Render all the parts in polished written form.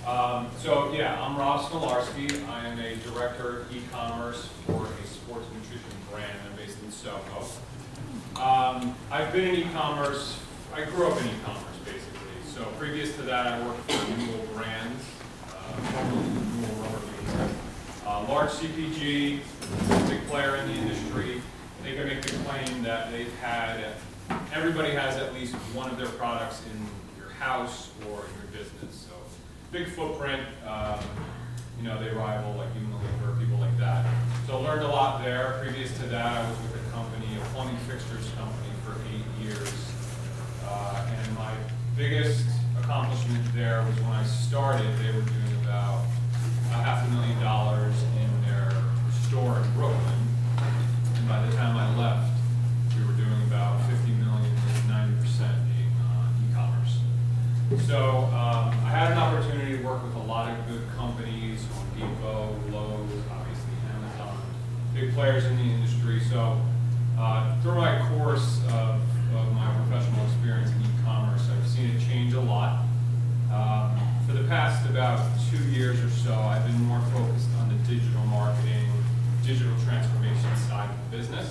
So yeah, I'm Rob Smolarski. I am a director of e-commerce for a sports nutrition brand. I'm based in Soho. I've been in e-commerce. I grew up in e-commerce basically. So previous to that, I worked for Newell Brands, formerly Newell Rubber Beans. Large CPG, big player in the industry. They can make the claim that they've had, everybody has at least one of their products in your house or your business. So big footprint, they rival like Unilever, people like that. So I learned a lot there. Previous to that, I was with a company, a plumbing fixtures company for 8 years. And my biggest accomplishment there was when I started, they were doing about $500,000 in their store in Brooklyn. And by the time I left, we were doing about $50 million, with 90% being e-commerce. So I had an opportunity to work with a lot of good companies, Home Depot, Lowe's, obviously Amazon, big players in the industry. So through my course of my professional experience in e-commerce, I've seen it change a lot. For the past about 2 years or so, I've been more focused on the digital marketing, digital transformation side of the business.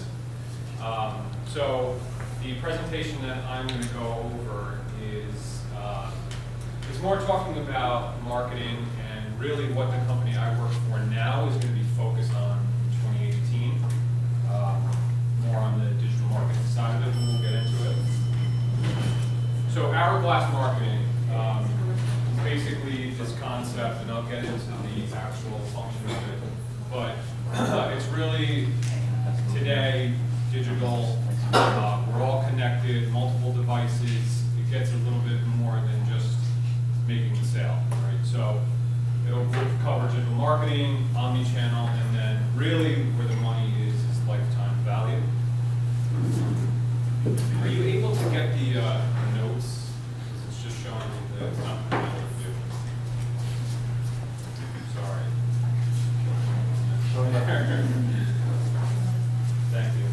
So the presentation that I'm going to go over is more talking about marketing and really what the company I work for now is going to be focused on in 2018. More on the digital marketing side of it, and we'll get into it. So Hourglass Marketing is basically this concept, and I'll get into the actual function of it. But it's really, today, digital, we're all connected, multiple devices. It gets a little bit more than just making a sale, right? So it'll cover digital marketing, omni-channel, and then really where the money is lifetime value. Are you able to get the notes? It's just showing me that it's not what to do. Sorry. Thank you.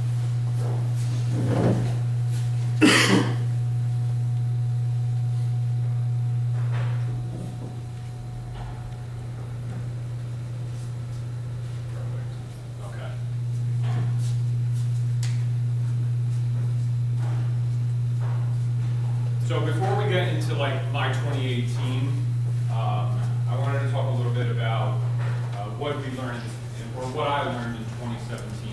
So before we get into like my 2018, I wanted to talk a little bit about what we learned, or what I learned in 2017.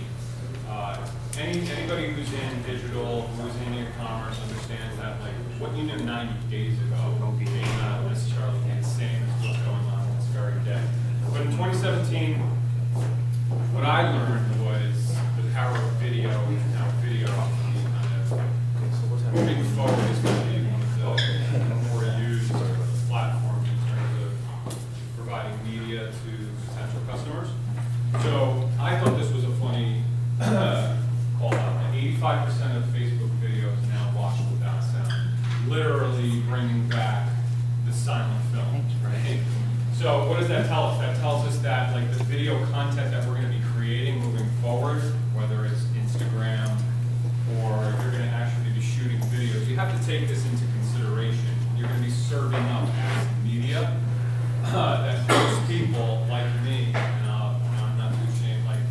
Anybody who's in digital, who's in e-commerce, understands that like what you knew 90 days ago may not necessarily be the same as what's going on this very day. But in 2017, what I learned was the power of video and how video can be kind of moving forward is going to be the more used platform in terms of providing media to potential customers. So I thought this was a funny call out. 85% of Facebook videos now watched without sound, literally bringing back the silent film, right? So what does that tell us? That tells us that like the video content that we're going to be creating moving forward, whether it's Instagram or you're going to actually be shooting videos, you have to take this into consideration. You're going to be serving up as media that most people like me, and I'm not too ashamed, like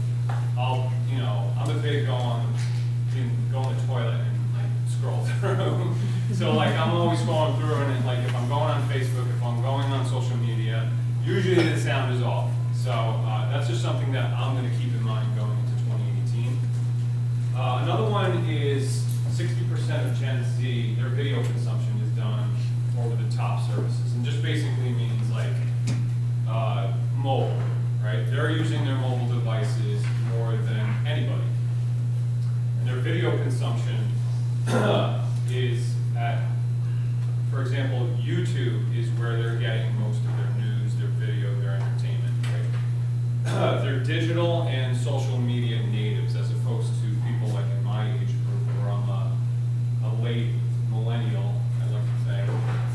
I'm a big go in the toilet and like scroll through. So like I'm always going through and like if I'm going on Facebook, if I'm going on social media, usually the sound is off. So that's just something that I'm going to keep in mind going into 2018. Another one is 60% of Gen Z, their video consumption is done over the top services. And just basically means like mobile, right? They're using their mobile devices more than anybody. And their video consumption is at, for example, YouTube is where they're getting most of their news, their video, their entertainment, right? They're digital and social media natives as opposed to people like in my age group where I'm a late millennial, I like to say.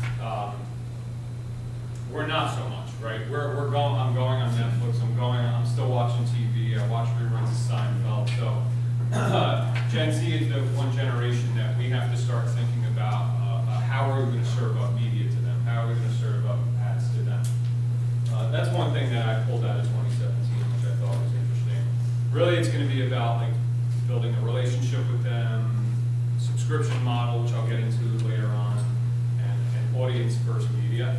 We're not so much, right? I'm going on Netflix, I'm still watching TV, I watch reruns of Seinfeld. So Gen Z is the one generation that we have to start thinking about how are we going to serve up media to them? How are we going to serve up ads to them? that's one thing that I pulled out of 2017, which I thought was interesting. Really, it's going to be about like building a relationship with them, subscription model, which I'll get into later on, and audience-first media.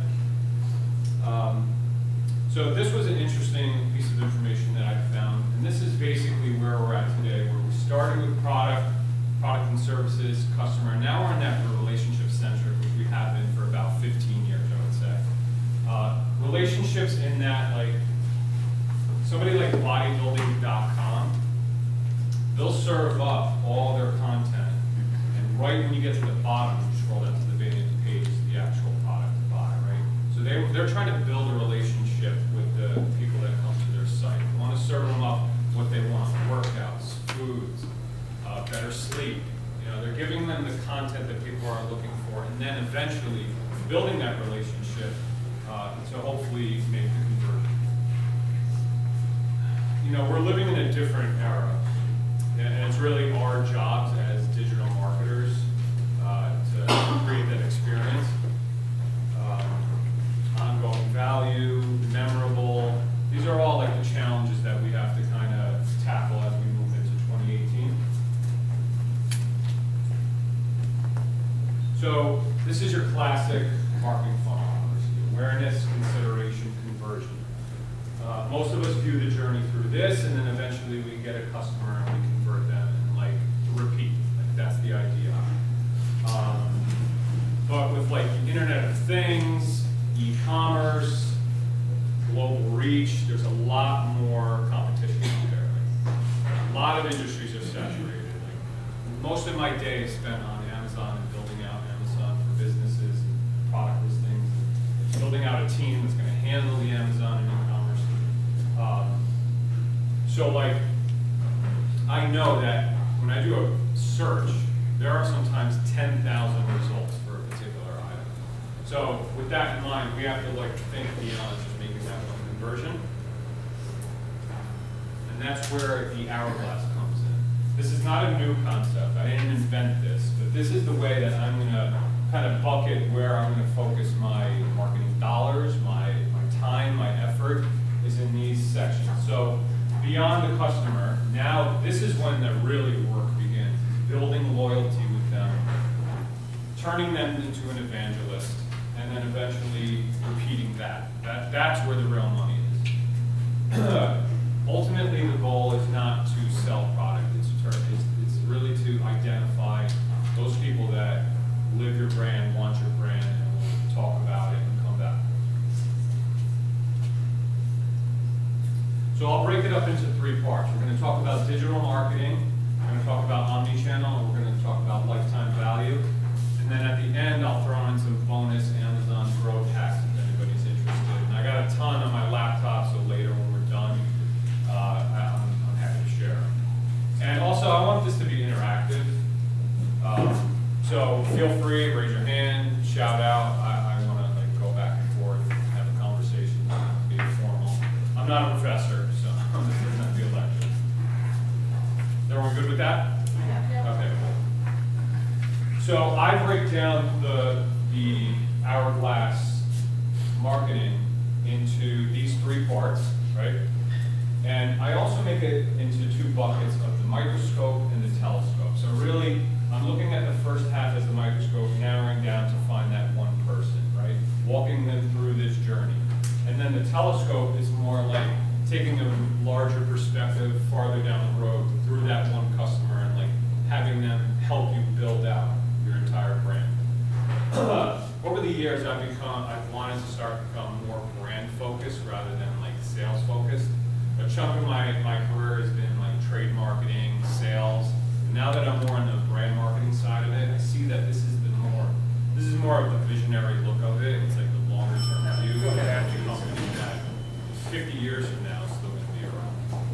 So this was an interesting piece of information that I found, and this is basically where we're at today, where we started with product and services, customer, and now we're in that relationship-centric, which we have been for about 15 years, I would say. Relationships in that, like, somebody like bodybuilding.com, they'll serve up all their content, and right when you get to the bottom, you scroll down to the video page, the actual product to buy, right? So they're trying to build a relationship with the people that come to their site. They want to serve them up what they want, workouts, foods, better sleep. You know, they're giving them the content that people are looking for, and then eventually building that relationship to hopefully make the conversion. You know, we're living in a different era, and it's really our jobs as digital marketers to create that experience. Ongoing value, memorable. These are all like the challenges that we have to kind of tackle as we move into 2018. So this is your classic marketing funnel. Awareness, consideration, conversion. Most of us view the journey through this, and then eventually we get a customer and we convert them and like repeat. Like that's the idea. But with like the Internet of Things, e-commerce, global reach, there's a lot more competition out there. Like, a lot of industries are saturated. Like, most of my day is spent on Amazon and building out Amazon for businesses and product listings, and building out a team that's going to handle the Amazon and e-commerce. So like, I know that when I do a search, there are sometimes 10,000 results for a particular item. So with that in mind, we have to like think beyond just making that one conversion. And that's where the hourglass comes in. This is not a new concept. I didn't invent this, but this is the way that I'm going to kind of bucket where I'm going to focus my marketing dollars, my time, my effort is in these sections. So beyond the customer, now this is when the really work begins. Building loyalty with them, turning them into an evangelist, and then eventually repeating that. That's where the real money is. Ultimately, the goal is not to sell product. It's really to identify those people that live your brand, want your brand, and will talk about it and come back. So I'll break it up into 3 parts. We're going to talk about digital marketing, we're going to talk about omni-channel, and we're going to talk about lifetime value. And then at the end, I'll throw in some bonus Amazon growth hacks if anybody's interested. And I got a ton on my laptop, so later when we're done, I'm happy to share. And also, I want this to be interactive. So feel free, raise your hand, shout out. I want to like go back and forth, have a conversation, be informal. I'm not a professor, so this is not be a lecture. Is everyone good with that? Yeah. Okay, cool. So I break down the hourglass marketing into these 3 parts, right? And I also make it into 2 buckets of the microscope and the telescope. So really, I'm looking at the first half as the microscope, narrowing down to find that one person, right? Walking them through this journey. And then the telescope is more like taking a larger perspective farther down the road through that one customer and like having them help you build out your entire brand. Over the years, I've wanted to start to become more brand focused rather than like sales focused. A chunk of my career has been like trade marketing, sales. And now that I'm more on the brand marketing side of it, I see that this is more of the visionary look of it. It's like the longer term view of a company that 50 years from now is still going to be around.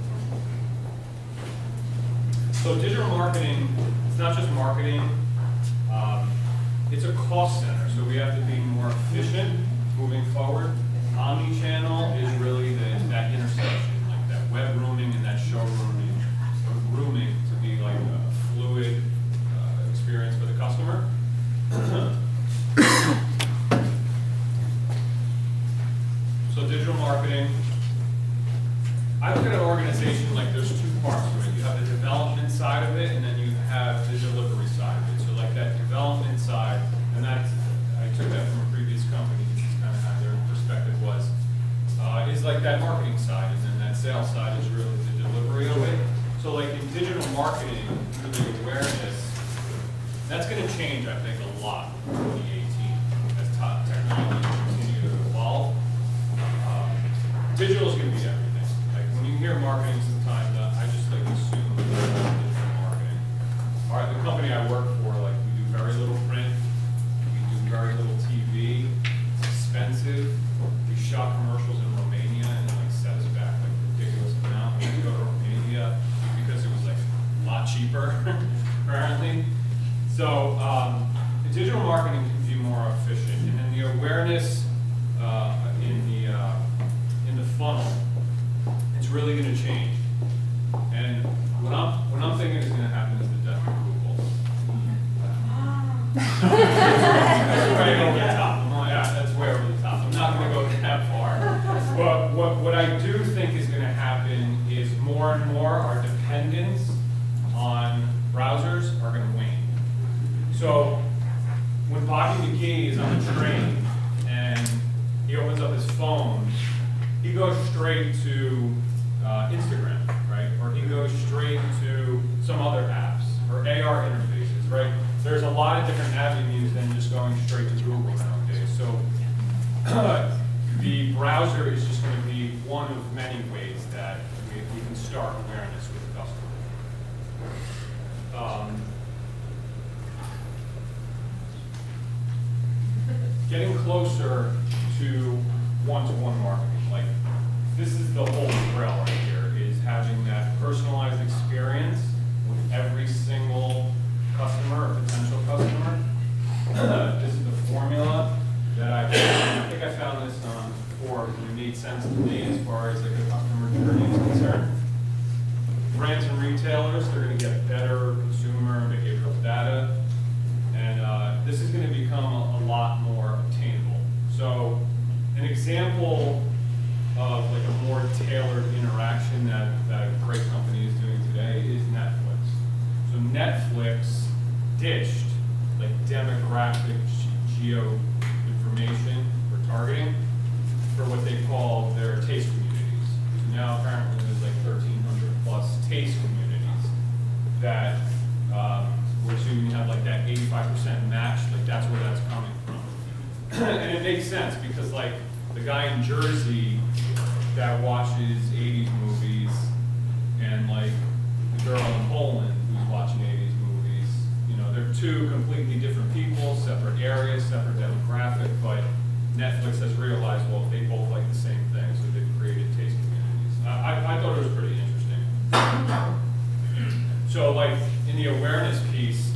So digital marketing, it's not just marketing, it's a cost center. So we have to be more efficient moving forward. Omni-channel is really that intersection, like that web rooming and that showrooming, rooming to be like a fluid experience for the customer. So So digital marketing, I look at an organization like there's two parts to it. You have the development side of it, and then you have the delivery side of it. So like that development side, and that's, I took that from a previous company, this is kind of how their perspective was, is like that marketing side, and then that sales side is really the delivery of it. So like in digital marketing, through the awareness, that's going to change, I think, a lot in 2018 as technology continues to evolve. Digital is going to be everything. When you hear marketing sometimes, I just like assume digital marketing. All right, the company I work for, like we do very little print, we do very little TV, it's expensive. We shot commercials in Romania and it like set us back like a ridiculous amount. We had to go to Romania because it was like a lot cheaper, apparently. So the digital marketing can be more efficient, and then the awareness in the funnel, it's really going to change. And what I'm thinking is going to happen is the death of Google. That's way over the top. Yeah, that's way over the top. I'm not going to go that far. But what I do think is going to happen is more and more our dependence on browsers are going to wane. So when Bobby McGee is on a train and he opens up his phone, he goes straight to Instagram, right? Or he goes straight to some other apps or AR interfaces, right? There's a lot of different avenues than just going straight to Google nowadays. So the browser is just going to be one of many ways that we can start awareness with the customer. Getting closer to one-to-one marketing. Like, this is the whole trail right here, is having that personalized experience with every single customer or potential customer. This is the formula that I think I found this on Forbes, and it made sense to me as far as like a customer journey is concerned. Brands and retailers, they're going to get better consumer behavioral data, and this is going to become a lot more obtainable. So an example of like a more tailored interaction that a great company is doing today is Netflix. So Netflix ditched like demographic geo information for targeting for what they call their taste communities. So now apparently there's like 1,300 plus taste communities that where so you have like that 85% match, like that's where that's coming from. And it makes sense because like the guy in Jersey that watches 80s movies and like the girl in Poland who's watching 80s movies, you know, they're two completely different people, separate areas, separate demographic, but Netflix has realized, well, they both like the same thing, so they've created taste communities. I thought it was pretty interesting. So like in the awareness piece,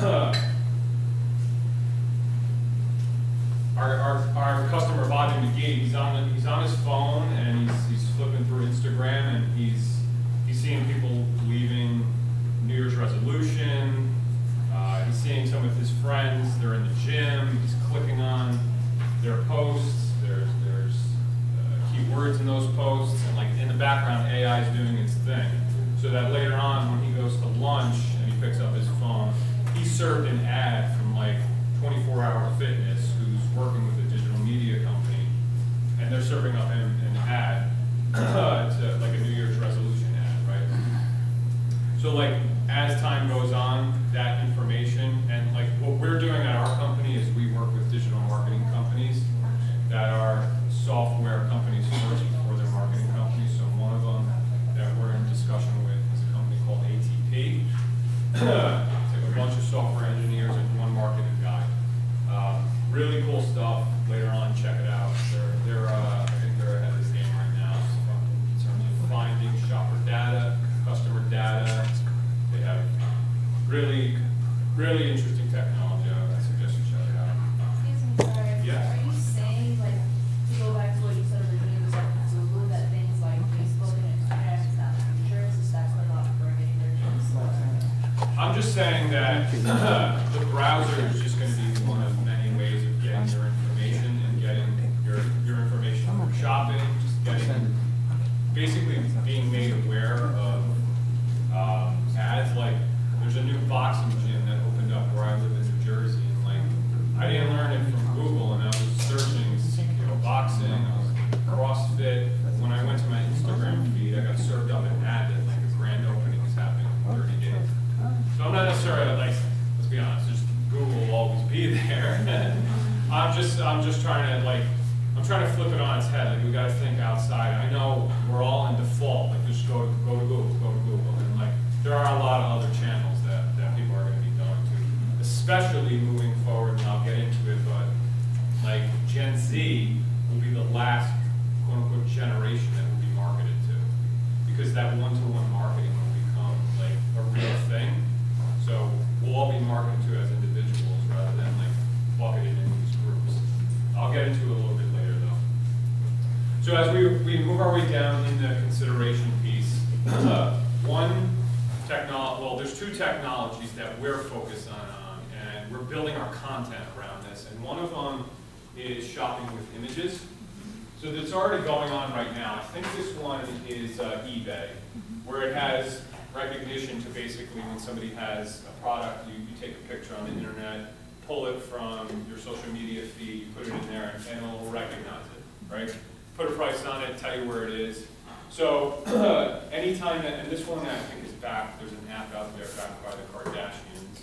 our customer Bobby McGee, he's on his phone and he's flipping through Instagram and he's seeing people leaving New Year's resolution. He's seeing some of his friends. They're in the gym. He's clicking on their posts. There's keywords in those posts, and like in the background, AI is doing its thing. So that later on, when he goes to lunch and he picks up his phone, he's served an ad from like 24 Hour Fitness, who's working with a digital media company, and they're serving up him an ad to like a New Year's resolution ad, right? So like as time goes on, that information, and like what we're doing at our company is we work with digital marketing companies that are software companies first before their marketing companies. So one of them that we're in discussion with is a company called ATP. It's like a bunch of software engineers and one marketing guy. Really cool stuff. Later on, check it out. I think they're ahead of this game right now in terms of finding shopper data, customer data. They have really, really interesting technology. I suggest you check it out. Excuse me, sorry. Yeah. Are you saying, like, to go back to what you said originally, was like Google, that things like Facebook and Instagram is not the future, it's just that's what not for getting their news? I'm just saying that the browser is just going to be one of many ways of getting your information and getting your information from shopping, basically being made aware of ads. Like, there's a new boxing gym that opened up where I live in New Jersey, and like, I didn't learn it from Google, and I was searching, boxing, CrossFit. When I went to my Instagram feed, I got served up an ad that like a grand opening is happening in 30 days. So I'm not necessarily like, let's be honest, just Google will always be there. I'm just trying to like, I'm trying to flip it on its head. Like, we got to think outside. I know we're all in default. Like, just go to Google, and like, there are a lot of other channels that people are going to be going to, especially moving forward. And I'll get into it, but like Gen Z will be the last quote unquote generation that will be marketed to, because that one-to-one marketing will become like a real thing. So we'll all be marketed to as individuals rather than like bucketed into these groups. I'll get into it a little bit later though. So as we move our way down in the consideration piece, well, there's two technologies that we're focused on, and we're building our content around this, and one of them is shopping with images. So that's already going on right now. I think this one is eBay, where it has recognition to basically when somebody has a product, you take a picture on the internet, pull it from your social media feed, you put it in there, and it'll recognize it, right? Put a price on it, tell you where it is. So anytime that, and this one I think is backed, there's an app out there backed by the Kardashians.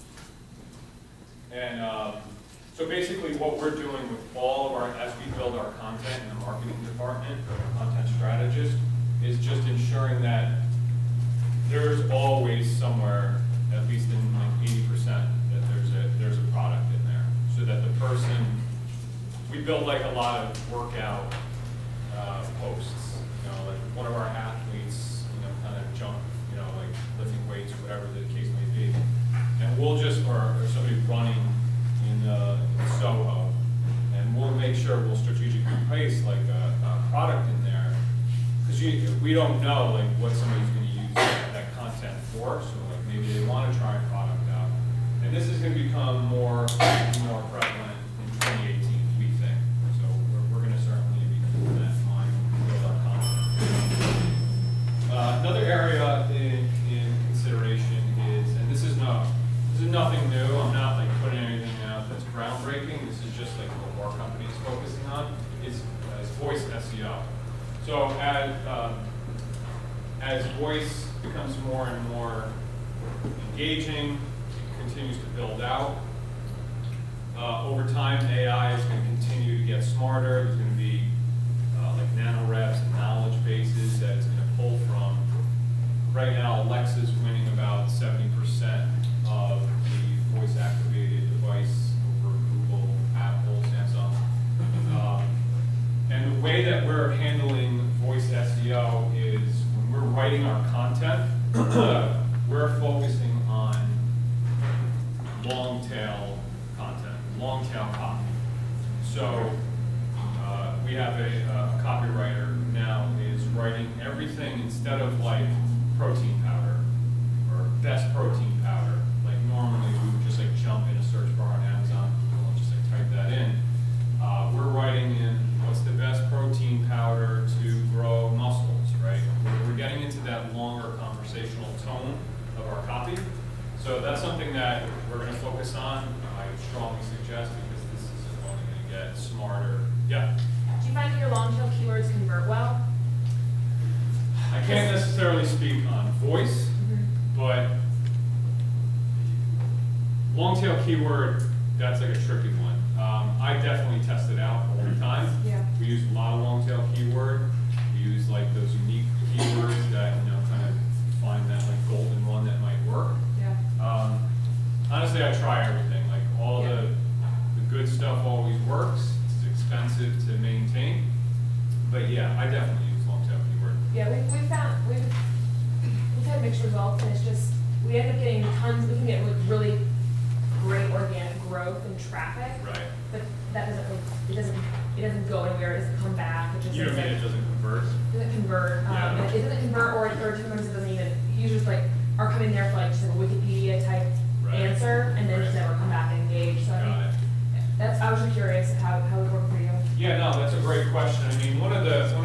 And so basically what we're doing with all of our, as we build our content in the marketing department, or content strategist, is just ensuring that there's always somewhere, at least in like 80%, that there's a product in there. So that the person, we build like a lot of workout posts. You know, like one of our athletes, you know, kind of jump, you know, like lifting weights or whatever the case may be. And we'll just, or somebody running in Soho, and we'll make sure we'll strategically place like a product in there, because we don't know like what somebody's going to use that content for. So like maybe they want to try a product out, and this is going to become more prevalent in 2018, we think. So we're going to certainly be keeping that in mind when we build our content. Another area in consideration is, and this is nothing new. I'm not like putting anything out that's groundbreaking. This is just like what our company is focusing on. Is voice SEO. So as voice becomes more and more engaging, it continues to build out. Over time, AI is going to continue to get smarter. There's going to be like nanoreps and knowledge bases that it's going to pull from. Right now, Alexa's winning about 70% of the voice-activated device over Google, Apple, Samsung. And the way that we're handling voice SEO is when we're writing our content, we're focusing on long-tail content, long-tail copy. So we have a copywriter who now is writing everything instead of like protein powder or best protein powder. Like normally we would just like jump in a search bar on Amazon and just like type that in. We're writing in what's the best protein powder to grow muscles, right? We're getting into that longer conversational tone of our copy. So that's something that we're going to focus on. I strongly suggest, because this is only going to get smarter. Yeah? Do you find that your long-tail keywords convert well? I can't necessarily speak on voice, but long-tail keyword, that's like a tricky one. I definitely test it out all the time. Yeah. We use a lot of long-tail keyword. We use like those unique keywords that, you know, kind of find that like golden one that might work. Yeah. Honestly, I try everything. Like all the good stuff always works. It's expensive to maintain. But yeah, I definitely use long-tail keyword. Yeah, we've had mixed results, and it's just, we end up getting tons, we can get like really great organic growth and traffic. Right. But that it doesn't go anywhere, it doesn't come back. It just You don't mean it doesn't convert? Doesn't convert. Yeah. It doesn't convert, or sometimes it doesn't even, users like are coming there for like just like a Wikipedia type answer, and then just never come back and engage. So I think I was just curious how it worked for you. Yeah, no, that's a great question. I mean, one of the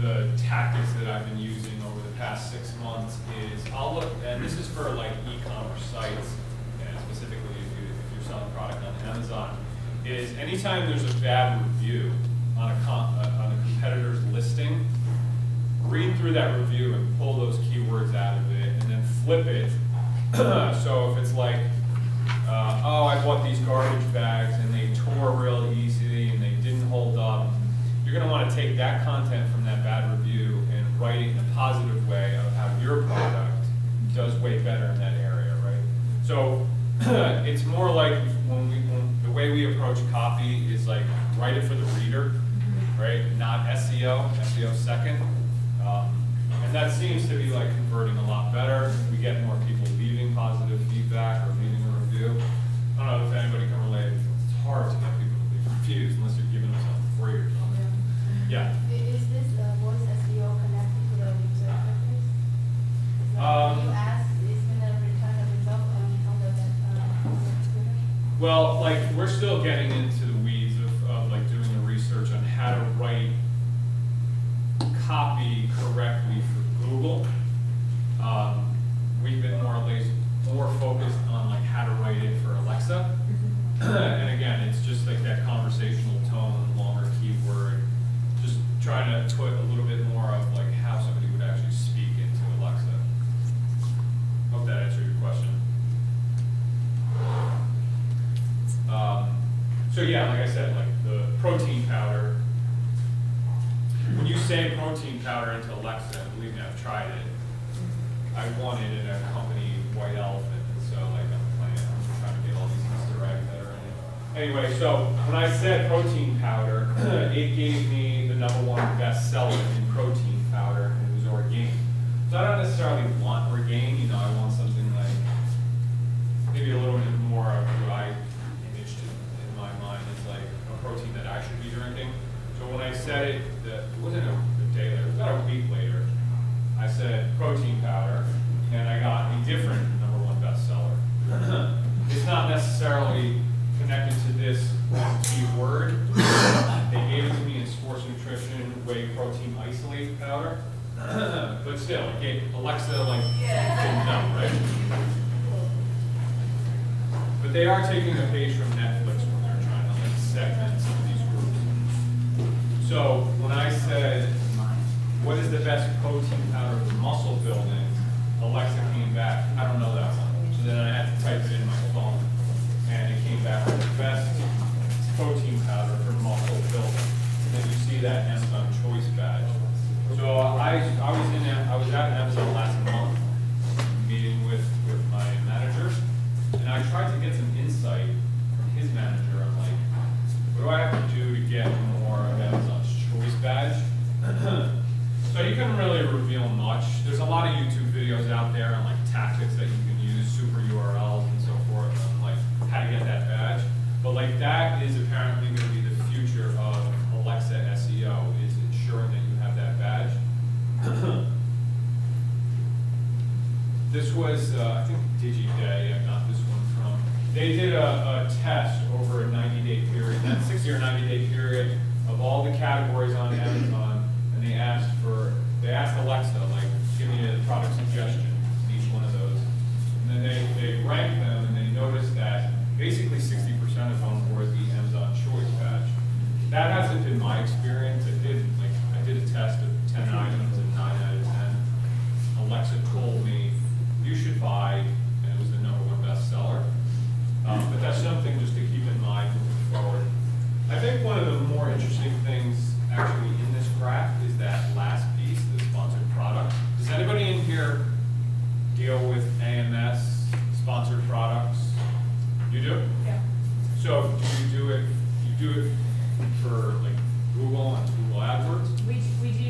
the tactics that I've been using over the past 6 months is I'll look, and this is for like e-commerce sites, and specifically if you're selling product on Amazon, is anytime there's a bad review on a competitor's listing, read through that review and pull those keywords out of it, and then flip it. So if it's like, oh, I bought these garbage bags and they tore real easily and they didn't hold up, you're going to want to take that content from that bad review and write it in a positive way of how your product does way better in that area, right? So it's more like when the way we approach copy is like write it for the reader, right? Not SEO, SEO second. And that seems to be like converting a lot better. We get more people leaving positive feedback or leaving a review. I don't know if anybody can relate. It's hard to get people to leave reviews unless you're giving them something free or something. Yeah. Is this voice SEO connected to the user interface? When you ask, it's going to return a result on the computer? Well, like we're still getting into the weeds of like doing the research on how to write copy correctly for Google. We've been more focused on like how to write it for Alexa. And again, it's just like that conversational tone, longer keyword, just trying to put a little bit more of like how somebody would actually speak into Alexa. Hope that answered your question. So yeah, like I said, like the protein powder, when you say protein powder into Alexa, and believe me, I've tried it. I won it in a company, White Elephant, and so like I'm trying to get all these Easter eggs that are in it. Anyway, so when I said protein powder, it gave me the #1 bestseller in protein powder, and it was Orgain. So I don't necessarily want Orgain, you know, I want something like maybe a little bit more of what I imaged in my mind as like a protein that I should be drinking. So when I said it, it wasn't a day later, it was about a week later, I said protein powder, and I got a different #1 bestseller. It's not necessarily connected to this keyword. They gave it to me in sports nutrition, whey protein isolate powder. But still, it gave Alexa like didn't know, right? But they are taking a page from Netflix when they're trying to like segment some of these groups. So when I said, what is the best protein powder for muscle building, Alexa came back, I don't know that one. So then I had to type it in my phone, and it came back with the best protein powder for muscle building. And then you see that Amazon Choice badge. So I was at Amazon last month, meeting with my manager, and I tried to get some insight from his manager on like, what do I have to do to get more of Amazon's Choice badge? So you couldn't really reveal much. There's a lot of YouTube videos out there on like tactics that you can use, super URLs and so forth, on like how to get that badge. But like that is apparently going to be the future of Alexa SEO, is ensuring that you have that badge. This was, I think DigiDay, I got this one from. They did a test over a 90-day period, that 60 or 90-day period, of all the categories on Amazon, and they asked Alexa, like, give me a product suggestion in each one of those. And then they ranked them, and they noticed that basically 60% of them were the Amazon Choice badge. That hasn't been my experience. I did a test of 10 items and 9 out of 10. Alexa told me, you should buy, and it was the #1 bestseller. But that's something just to keep in mind moving forward. I think one of the more interesting things actually in this graph is that last piece, the sponsored product. Does anybody in here deal with AMS, sponsored products? You do? Yeah. So do you do it for like Google and Google AdWords? We do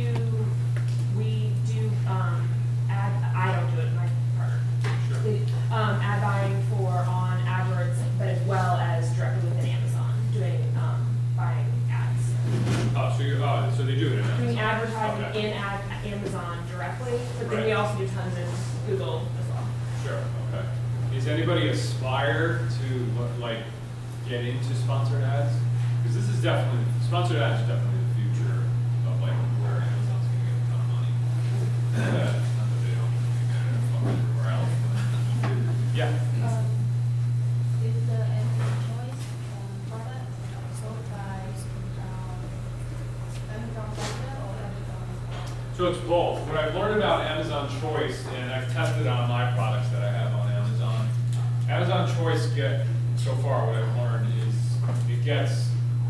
ad, I don't do it, my partner. Sure. Ad buying on AdWords, but as well as directly within Amazon, doing buying ads. Oh, so they do it in Amazon. Doing advertising Okay. in Amazon directly, but then Right. we also do tons in Google as well. Sure, okay. Does anybody aspire to like get into sponsored ads? Because this is definitely, sponsored ads is definitely the future of like where Amazon's going to get So it's both. What I've learned about Amazon Choice, and I've tested on my products that I have on Amazon. Amazon Choice so far what I've learned is it gets,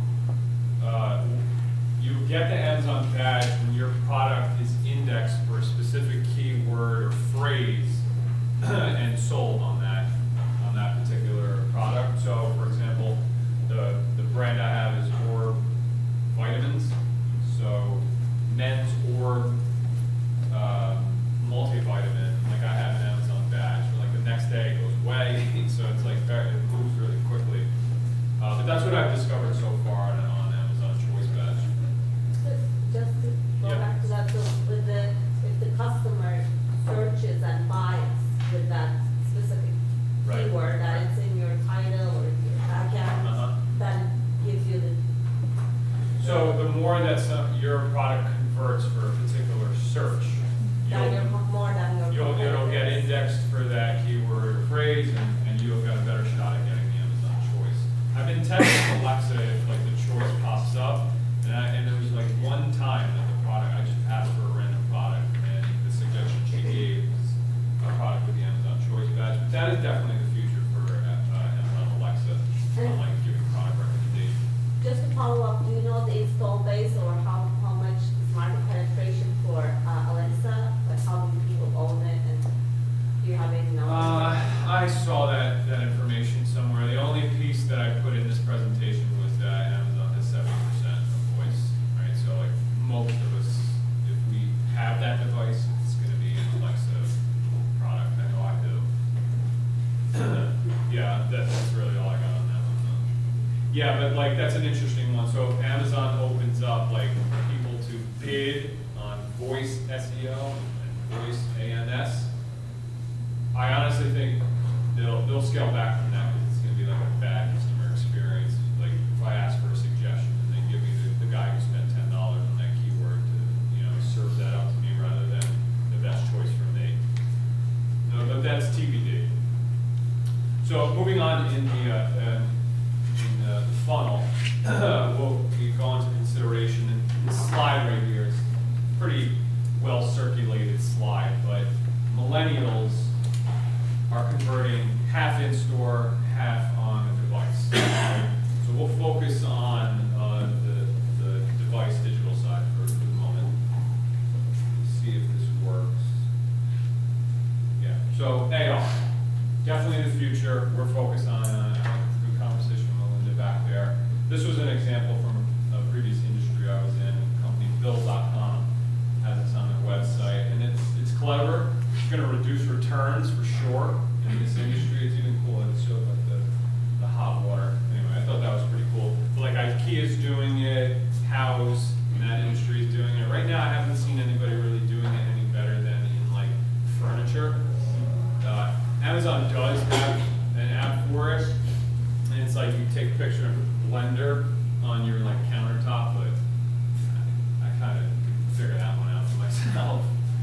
you get the Amazon badge when your product is indexed for a specific keyword or phrase and sold on that particular product. So for example, the brand I have is Orb Vitamins. So men's Orb multivitamin, like I have an Amazon badge, but like the next day it goes away, so it's like it moves really quickly. But that's what I've discovered so far on Amazon Choice badge. Just to go Yeah. back to that, so with if the customer searches and buys with that specific Right. keyword that it's in your title or your account, Uh-huh. that gives you the. So the more that your product converts for a particular search, That you're more than your. it'll get competitors. indexed for that keyword or phrase, and you'll got a better shot at getting the Amazon Choice. I've been testing Alexa if like the choice pops up, and there was like one time that the product, I just asked for a random product, and the suggestion she gave was a product with the Amazon Choice badge. But that is definitely the future for Amazon Alexa, on like giving product recommendations. Just to follow up, do you know the install base or how much is market penetration for Alexa? Like how many people own it and do you have any numbers? I saw that information somewhere. The only piece that I put in this presentation was that Amazon has 70% of voice, right? So like most of us, if we have that device, it's gonna be an Alexa product. I know I do. Yeah, that's really all I got on that one. Yeah, but like that's an interesting one. So if Amazon opens up like people to bid on voice SEO and voice ANS, I honestly think they'll scale back from that because it's going to be like a bad customer experience. Like if I ask for a suggestion and they give me the guy who spent $10 on that keyword to serve that up to me rather than the best choice for me. No, but that's TBD. So moving on in the funnel, we'll go into consideration. And this slide right here is a pretty well circulated slide, but millennials are converting half in store, half on a device. Right? So we'll focus on the device digital side for the moment. Let's see if this works. Yeah. So AR, definitely the future. We're focused on good conversation with Melinda back there. This was an example from a previous industry I was in. Company Bill.com has this on their website, and it's clever. It's going to reduce returns for sure in this industry. It's even cool that it showed like the hot water. Anyway, I thought that was pretty cool. But like IKEA's doing it, House in that industry is doing it. Right now, I haven't seen anybody really doing it any better than in like furniture. Amazon does have an app for it, and it's like you take a picture of a blender on your like countertop, but I kind of figured that one out for myself.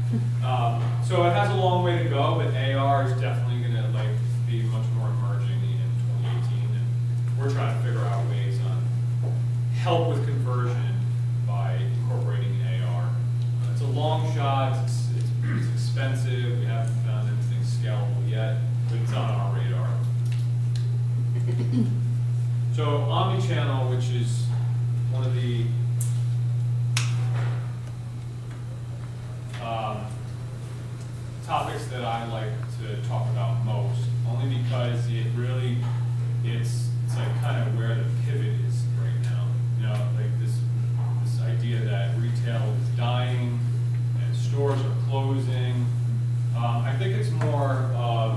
So it has a long way to go, but AR is definitely going to like be much more emerging in 2018, and we're trying to figure out ways on help with conversion by incorporating AR. It's a long shot. It's expensive. We haven't found anything scalable yet, but it's on our radar. So omnichannel, which is one of the topics that I like to talk about most, only because it's like kind of where the pivot is right now. You know, like this idea that retail is dying and stores are closing. I think it's more of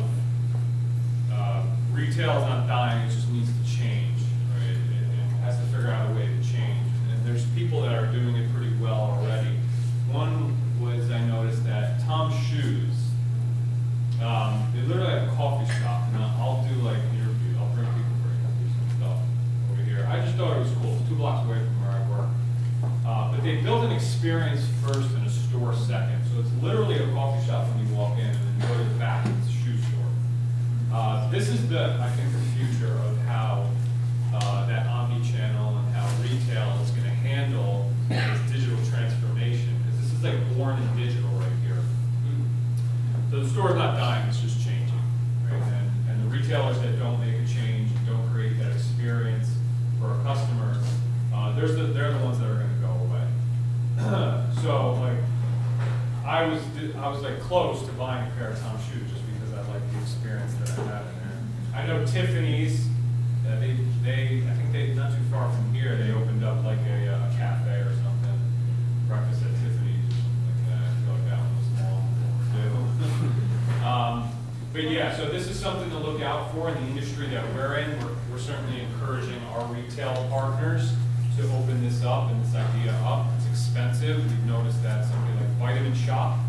retail is not dying; it just needs to change. Right? It has to figure out a way to change, and there's people that are doing it pretty well already. One was I noticed that Tom's Shoes, they literally have a coffee shop, and I'll do like interviews. I'll bring people for interviews and stuff over here. I just thought it was cool. It's 2 blocks away from where I work. But they built an experience first and a store second. So it's literally a coffee shop when you walk in, and then you go to the back, and it's a shoe store. This is I think, the future of how that omni-channel and how retail is going to handle this digital transformation. Because this is like born in store's not dying, it's just changing, right? And the retailers that don't make a change, don't create that experience for a customer, they're the ones that are gonna go away. So like, I was like close to buying a pair of Tom's shoes just because I liked the experience that I had in there. I know Tiffany's, I think they, not too far from here, they opened up like a cafe or something, breakfast at Tiffany's or something like that. I feel like that one was long too. But yeah, so this is something to look out for in the industry that we're in. We're certainly encouraging our retail partners to open this up and this idea up. It's expensive. We've noticed that something like Vitamin Shoppe,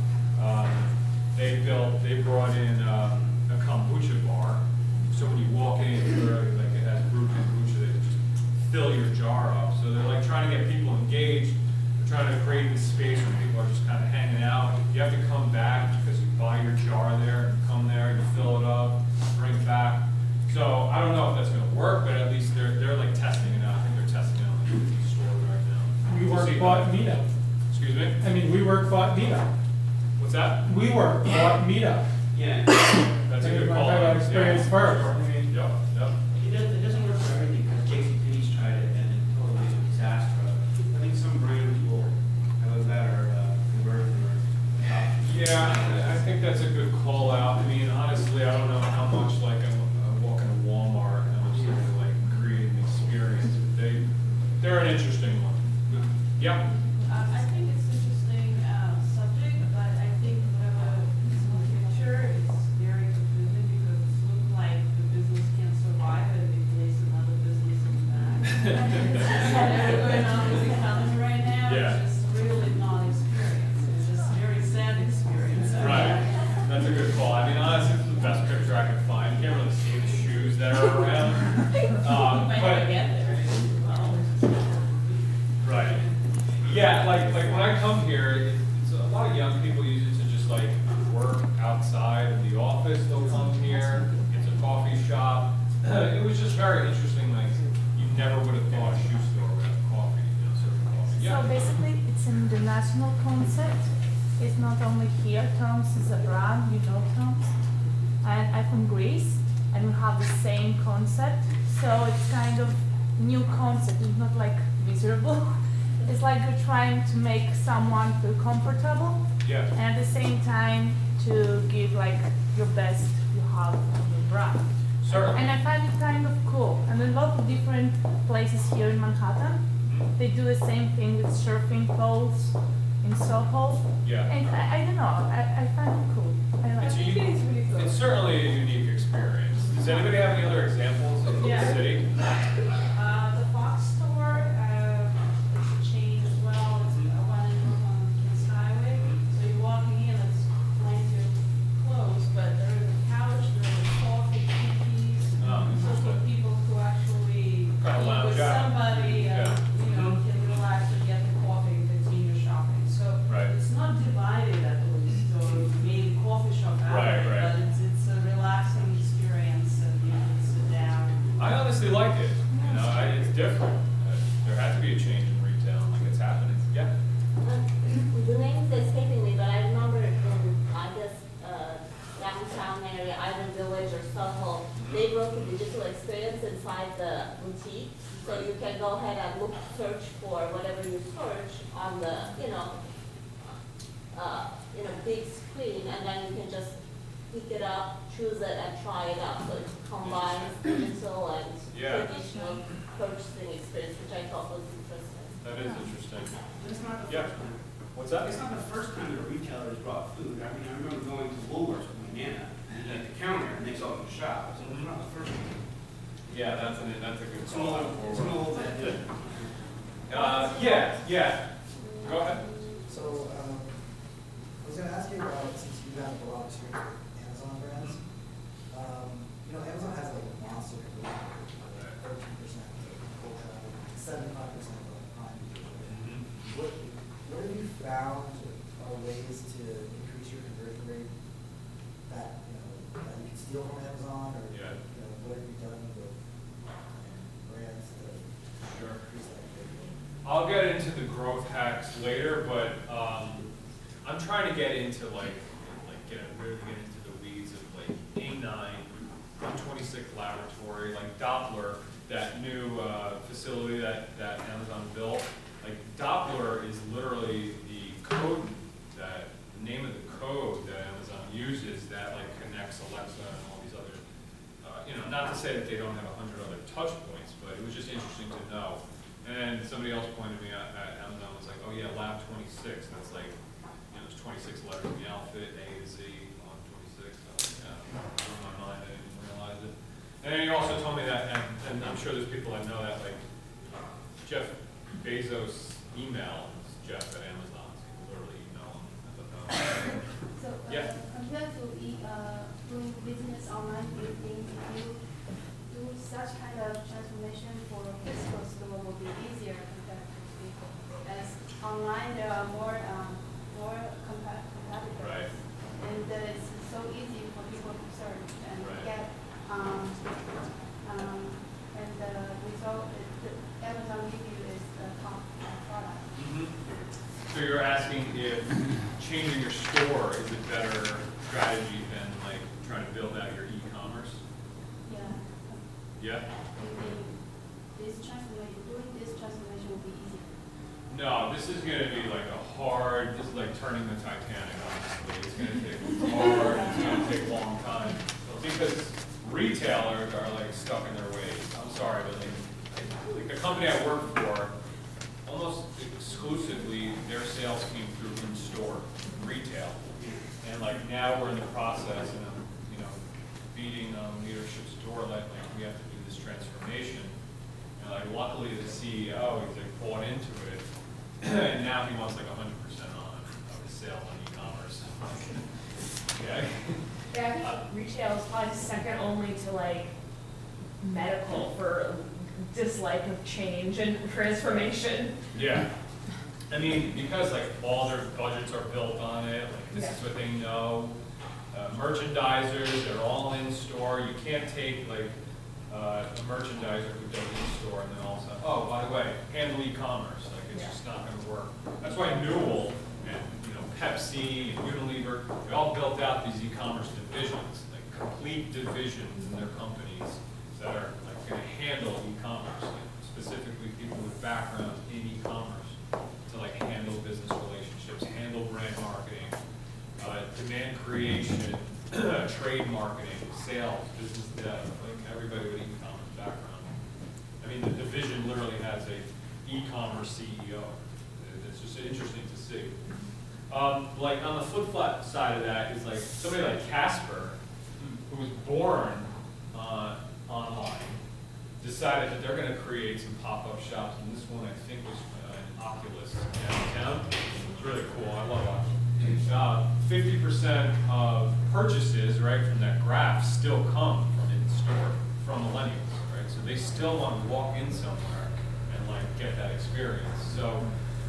they brought in a kombucha bar. So when you walk in, like it has brewed kombucha, they just fill your jar up. So they're like trying to get people engaged. They're trying to create this space where people are just kind of hanging out. You have to come back because you buy your jar there, you come there, you fill it up, bring it back. So I don't know if that's going to work, but at least they're like testing it out. I think they're testing it on like 50 stores right now. We We'll work see. bought meetup. Excuse me? I mean, we work bought meetup. What's that? We work bought meetup. Yeah, That's a I mean, good my call. type of experience Yeah, first. sure. I mean, Yep. it doesn't work for everything, because JCPenney's tried it and it totally was a disaster. I think some brands will have a better conversion or adoption. Yeah, I think that's a good call out. I mean, honestly, I don't know how much like I'm walking to Walmart and I'm just like creating an experience, but they're an interesting one. Yep. I think it's interesting subject, but I think whatever is in the picture is very confusing because it looks like the business can't survive and they place another business in the back. Whatever going on with the economy right now, Yeah. it's just really not experience. It's just very sad experience. Right. That's a good call. I mean, honestly, it's the best picture I could find. You can't really see the shoes that are around. Might But not get there. Well, right. Yeah, like when I come here, it's a lot of young people use it to just like work outside of the office. They'll come here, it's a coffee shop. It was just very interesting. Like you never would have thought a shoe store would have coffee, serving coffee. So Yeah. basically, it's an international concept. It's not only here. Tom's is a brand, you know Tom's. And I'm from Greece, and we have the same concept. So it's kind of new concept. It's not like miserable. It's like you're trying to make someone feel comfortable, Yeah. and at the same time to give like your best you have on your brand. Certainly. And I find it kind of cool. And a lot of different places here in Manhattan, they do the same thing with surfing poles in Soho. Yeah. And I don't know, I find it cool. I like It's it. a it's certainly a unique experience. Does anybody have any other examples in the Yeah. city? The Fox store, it's a chain as well, it's one on Kings Highway. So you're walking in, it's plenty of clothes, but there is a couch, there is coffee, cookies. Oh, So for people who actually Kinda eat lounge with out. somebody, Yeah. can relax and get the coffee and continue shopping. So Right. it's not divided at least, or made coffee shop out Right, of it, right. but it's a relaxing experience and you can sit down. I honestly like it. You know, it's different. There had to be a change in retail. Like it's happening. Yeah. The name is escaping me, but I remember in, I guess, downtown area, Island Village or Soho, they brought the digital experience inside the boutique. So you can go ahead and search for whatever you search on the, big screen, and then you can just pick it up, choose it, and try it out. So it combines digital and Yeah. traditional purchasing experience, which I thought was interesting. That is interesting. It's not the Yeah. first time. What's that? It's not the first time that a retailer has brought food. I mean, I remember going to Woolworths with my nana, and at the counter, and they saw it in the shop. So it's not the first time. Yeah, that's a good It's call. an old, Yeah. Go ahead. So, I was gonna ask you about, since you have a lot of experience with Amazon brands, Amazon has like a monster conversion rate, 13% full travel, 75% of Prime users. What have you found are ways to increase your conversion rate that, that you can steal from Amazon, or, Yeah. what have you done with brands to Sure. increase that conversion rate? I'll get into the growth hacks later, but I'm trying to get into really get into 129, 126th laboratory, like Doppler, that new facility that Amazon built. Like Doppler is literally the code, the name of the code that Amazon uses that like connects Alexa and all these other, not to say that they don't have 100 other touch points, but it was just interesting to know. And somebody else pointed me at Amazon was like, oh yeah, Lab 26. That's like, there's 26 letters in the alphabet, A to Z, 126. So yeah, blew my mind. I didn't realize it. And then he also told me that, and I'm sure there's people that know that, like Jeff Bezos' email is Jeff at Amazon. So you can literally email him at the phone. So, Yeah. compared to doing business online, do you think if you do such kind of transformation for physical store will be easier compared to people? As online, there are more competitors. Right. And it's so easy for people to search and Right. get, and the result, Amazon give you is the top product. So you're asking if changing your store is a better strategy than like trying to build out your e-commerce? Yeah. Yeah? This transformation, doing this transformation will be easy. No, this is going to be like this is like turning the Titanic, honestly. It's going to take hard, it's going to take a long time. Because retailers are like stuck in their ways. I'm sorry, but like the company I work for, almost exclusively their sales came through in-store, retail. And like now we're in the process and I'm, beating leadership's door like we have to do this transformation. And like luckily the CEO, he's like bought into it. And now he wants like 100% on of his sales on e-commerce. Okay. Yeah, I think retail is probably second only to like medical for dislike of change and transformation. Yeah. I mean, because like all their budgets are built on it, like this is what they know. Merchandisers, they're all in store. You can't take like a merchandiser who does in store and then all of a sudden, oh, by the way, handle e-commerce. Like it's just not going to work. That's why Newell and Pepsi and Unilever, they all built out these e-commerce divisions, like complete divisions in their companies that are like going to handle e-commerce, like specifically people with backgrounds in e-commerce to like handle business relationships, handle brand marketing, demand creation, trade marketing, sales, business dev, like everybody with e-commerce background. I mean, the division literally has a e-commerce CEO. It's just interesting to see. Like on the flip side of that is like somebody like Casper, who was born online, decided that they're going to create some pop-up shops, and this one I think was in Oculus downtown. It's really cool. I love Oculus. 50% of purchases, right, from that graph still come from in-store, from millennials, right? So they still want to walk in somewhere and like get that experience. So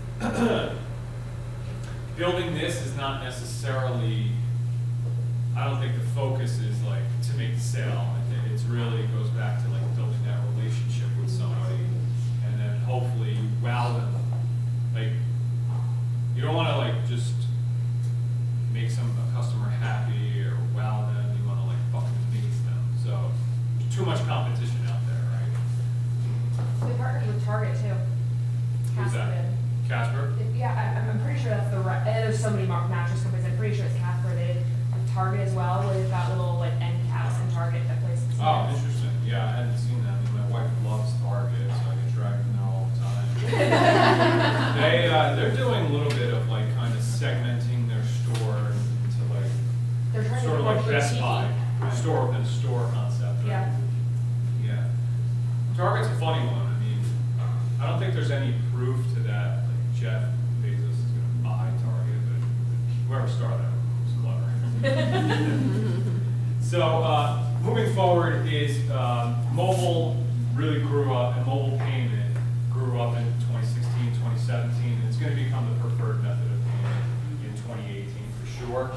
building this is not necessarily, I don't think the focus is like to make the sale. It really goes back to like building that relationship with somebody and then hopefully you wow them. Like, you don't want to like just make a customer happy or wow them. You want to like fucking amaze them. So there's too much competition out there, right? We partnered with Target too. Who's that? Casper did. Casper? Yeah, I'm pretty sure that's the right. There's so many mattress companies. I'm pretty sure it's Casper. They did Target as well. Where they've got little like end caps in Target that places. Oh, interesting. Yeah, I hadn't seen that. I mean, my wife loves Target, so I get dragged in there all the time. They're doing a little bit of like kind of segmenting their store into like They're trying sort to of like Best boutique. Buy, store within a store concept. Right? Yeah. Yeah. Target's a funny one. I mean, I don't think there's any proof to that. Like Jeff Bezos is going to buy Target, but whoever started that was clever. So moving forward is mobile really grew up, and mobile payment grew up in 2016, 2017, and it's going to become the preferred method of payment in 2018 for sure.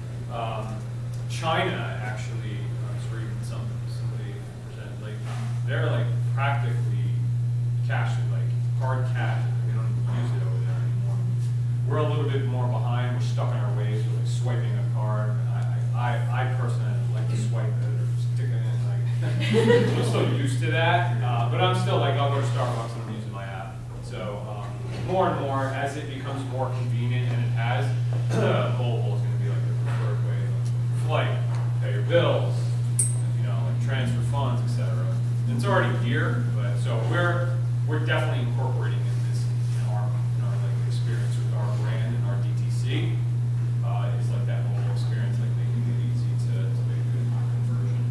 China actually, I was reading somebody presented, like they're like practically cash, like hard cash. They don't even use it over there anymore. We're a little bit more behind. We're stuck in our ways with like swiping a card. I personally like to swipe it or stick it in. Like, I'm still used to that, but I'm still like, I'll go to Starbucks and I'm using my app. So more and more, as it becomes more convenient, and it has, mobile is going to be like the preferred way. Like flight, pay your bills, you know, like transfer funds, etc. It's already here, but so we're definitely incorporating in this in our like experience with our brand and our DTC. It's like that mobile experience, like making it easy to make a good conversion.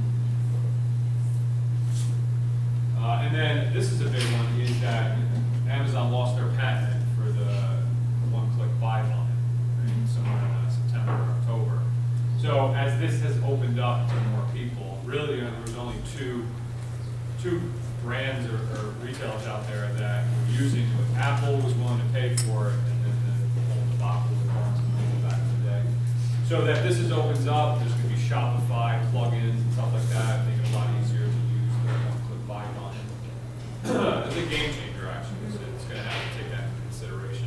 And then this is a big one, is that Amazon lost their patent for the one-click buy button, right? Somewhere in September or October. So as this has opened up to more people, really there was only two brands or retailers out there that were using it. Apple was willing to pay for it, and then the whole debacle with Barnes & Noble back in the day. So that this opens up, there's going to be Shopify plugins and stuff like that, make it a lot easier to use the one-click buy button. It's a game changer, actually. So it's going to have to take that into consideration.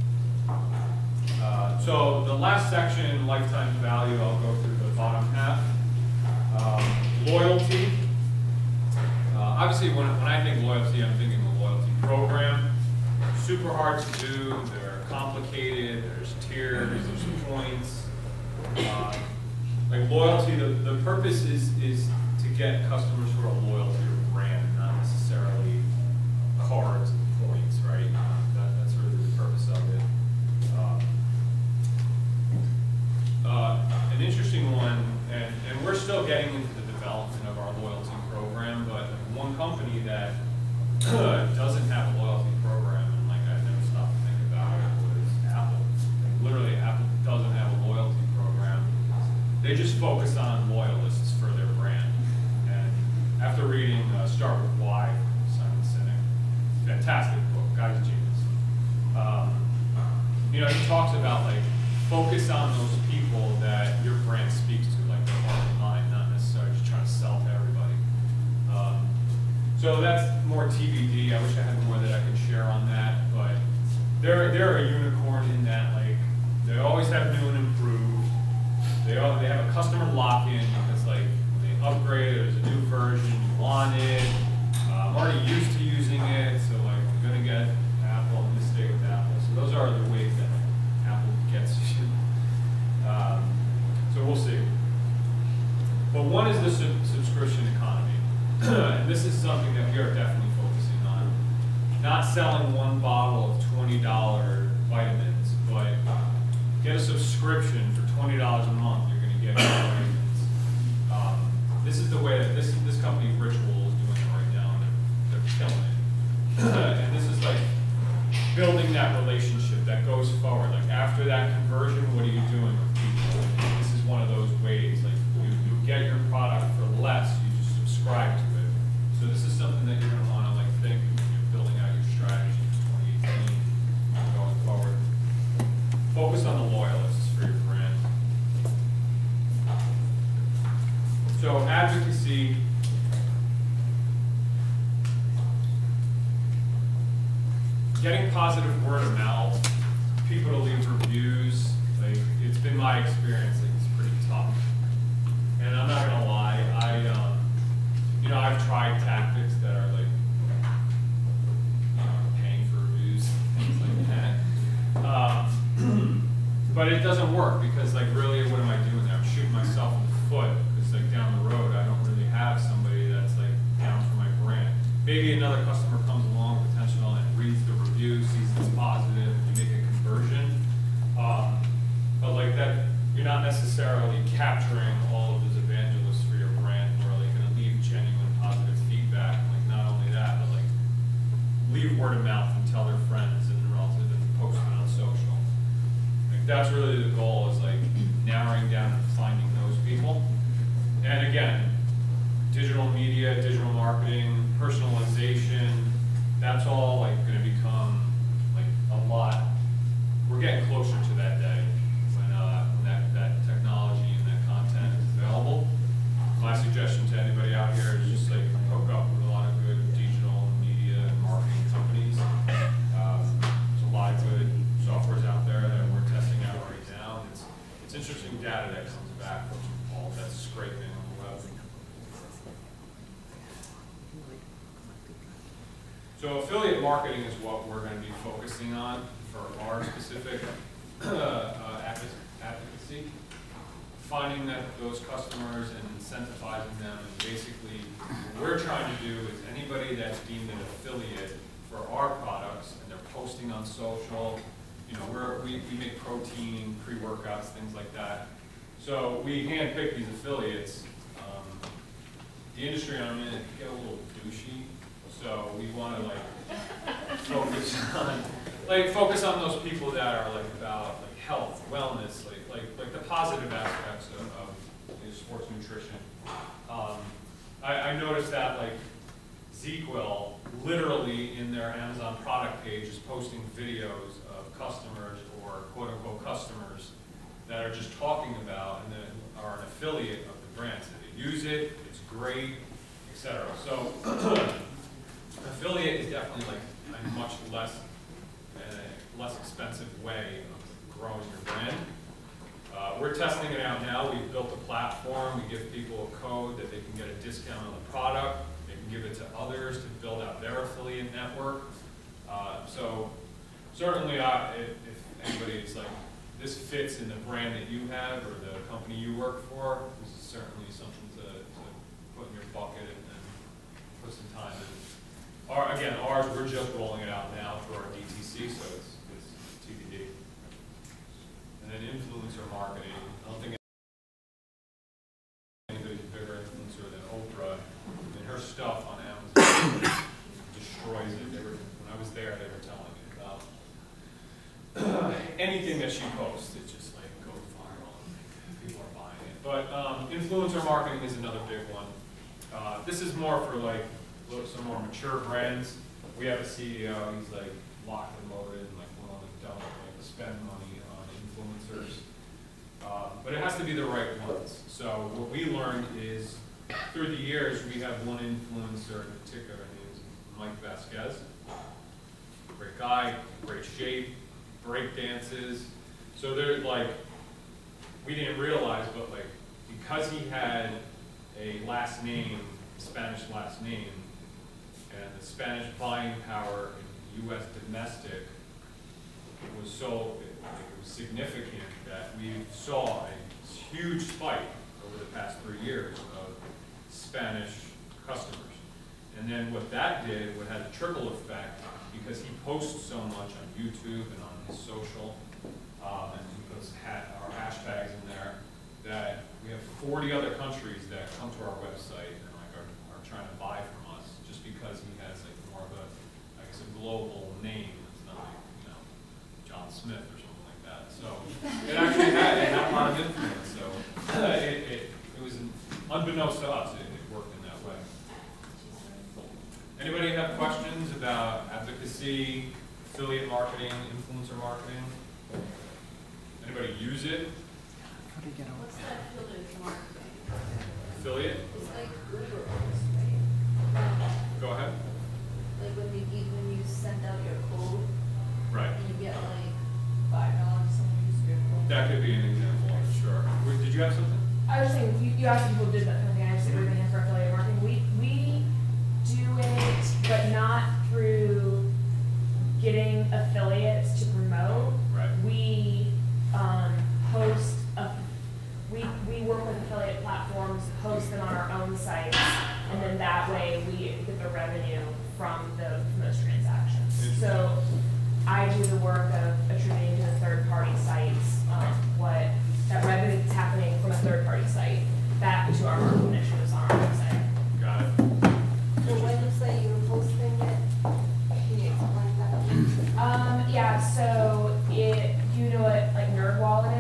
So the last section, lifetime value, I'll go through the bottom half. Loyalty. Obviously, when I think loyalty, I'm thinking the loyalty program. Super hard to do. They're complicated. There's tiers. There's points. Like loyalty, the purpose is to get customers who are loyal to your brand, not necessarily cards and points, right? That's really the purpose of it. An interesting one, and we're still getting into the development of our loyalty program, but one company that doesn't have a loyalty program, and like I've never stopped to think about it, was Apple. Literally, Apple doesn't have a loyalty program. They just focus on loyalists for their brand. And after reading Start With Why, Simon Sinek, fantastic book, guy's genius. You know, he talks about like focus on those people that your brand speaks to, like their heart and mind, not necessarily just trying to sell to everybody. So that's more TBD. I wish I had more that I could share on that, but they're a unicorn in that like they always have new and improved. They have a customer lock-in because like when they upgrade, there's a new version, you want it. I'm already used to using it, so like I'm gonna get Apple, I'm gonna stay with Apple. So those are the ways that Apple gets you. So we'll see. But one is the subscription economy. And this is something that we are definitely focusing on. Not selling one bottle of $20 vitamins, but get a subscription for $20 a month. You're going to get vitamins. This is the way that this company Ritual is doing it right now, and they're killing it. And this is like building that relationship that goes forward. Like after that conversion, what are you doing with people? And this is one of those ways. Like you get your product for less, you just subscribe to it. So this is something that you're going to want to like think when you're building out your strategy for 2018 going forward. Focus on the loyalists for your brand. So advocacy. Getting positive word of mouth, people to leave reviews, like it's been my experience, like it's pretty tough. And I'm not gonna lie, you know, I've tried tactics that are like, paying for reviews, things like that. But it doesn't work because like really, what am I doing there? I'm shooting myself in the foot because like down the road, I don't really have somebody that's like down for my brand. Maybe another customer comes along, potential, and reads the review, sees it's positive, and you make a conversion. But like that, you're not necessarily capturing all of those evangelists for your brand who are like going to leave genuine positive feedback. And like not only that, but like leave word of mouth and tell their friends and relatives and post it on social. Like that's really the goal, is like narrowing down and finding those people. And again, digital media, digital marketing, personalization, that's all like going to become like a lot. We're getting closer to that day when that technology and that content is available. My suggestion to anybody out here is just like hook up with a lot of good digital media and marketing companies. There's a lot of good softwares out there that we're testing out right now. It's interesting data that comes back from all that scraping on the web. So affiliate marketing is what we're going to be focusing on for our specific advocacy. Finding that those customers and incentivizing them, and basically what we're trying to do is anybody that's deemed an affiliate for our products and they're posting on social, you know, we make protein, pre-workouts, things like that. So we handpick these affiliates. The industry I'm in, it can get a little douchey, so we want to focus on those people that are like about like health, wellness, like the positive aspects of sports nutrition. I noticed that like ZQL literally in their Amazon product page is posting videos of customers or quote unquote customers that are just talking about and then are an affiliate of the brand. So they use it, it's great, etc. So affiliate is definitely like a much less expensive way of growing your brand. We're testing it out now. We've built a platform. We give people a code that they can get a discount on the product. They can give it to others to build out their affiliate network. So certainly if anybody's like, this fits in the brand that you have or the company you work for, this is certainly something to put in your bucket and put some time in. Again, ours, we're just rolling it out now for our DTC, so it's TBD. And then influencer marketing. I don't think anybody's a bigger influencer than Oprah. I mean, her stuff on Amazon destroys it. When I was there, they were telling me about anything that she posts, it just like goes viral and people are buying it. But influencer marketing is another big one. This is more for like some more mature brands. We have a CEO, he's like locked and loaded and like willing to spend money on influencers. But it has to be the right ones. So what we learned is through the years, we have one influencer in particular, his name is Mike Vasquez. Great guy, great shape, break dances. So they're like, we didn't realize, but like, because he had a last name, Spanish last name, and the Spanish buying power in U.S. domestic was so it was significant that we saw a huge spike over the past 3 years of Spanish customers. And then what that did, what had a trickle effect, because he posts so much on YouTube and on his social, and he puts our hashtags in there, that we have 40 other countries that come to our website and like are trying to buy from us just because he has like more of a, I guess, a global name. It's not like, you know, John Smith or something like that. So it actually had a lot of influence. So it was unbeknownst to us, it worked in that way. Anybody have questions about advocacy, affiliate marketing, influencer marketing? Anybody use it? What's that affiliate marketing? Affiliate? It's like Uber almost, right? Go ahead. Like when you send out your code, Right. and you get like $5 someone uses your code. That could be an example, sure. Did you have something? I was saying, you asked people who did that kind of thing. I just raised my hand for affiliate marketing. We do it, but not through getting affiliates to promote. Right. We host we work with affiliate platforms, host them on our own sites, and then that way we get the revenue from those transactions. So I do the work of attributing to the third-party sites what that revenue that's happening from a third-party site back to our marketing initiatives on our website. Got it. So when you say you're posting it, can you explain that? Yeah, so you know what like NerdWallet